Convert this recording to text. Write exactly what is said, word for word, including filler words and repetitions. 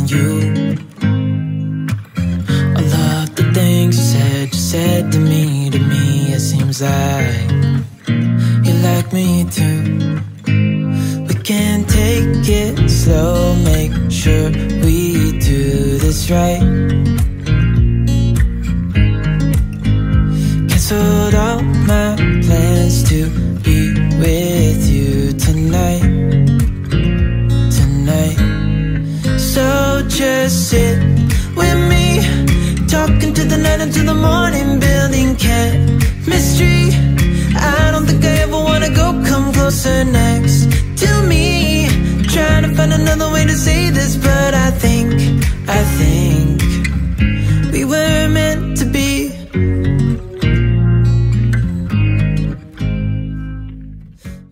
you. All of the things you said, you said to me, to me it seems like you like me too. We can take it slow, make sure we do this right. Cancelled all my plans to be with you tonight, tonight. So just sit with me, talking to the night until the morning, building chemistry. I don't think I ever wanna go, come closer next to me. Trying to find another way to say this, but I think, I think we were meant to